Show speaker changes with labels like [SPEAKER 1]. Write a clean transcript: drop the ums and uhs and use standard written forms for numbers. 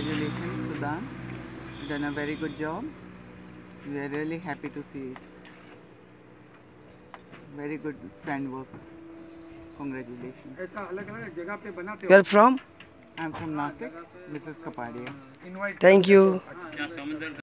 [SPEAKER 1] Congratulations, Sudan. You've done a very good job. We are really happy to see it. Very good sand work. Congratulations.
[SPEAKER 2] ऐसा अलग-अलग जगह पे बनाते हो?
[SPEAKER 3] You are from?
[SPEAKER 1] I'm from Nasik, Mrs. Kapadia.
[SPEAKER 2] Invite
[SPEAKER 3] Thank you.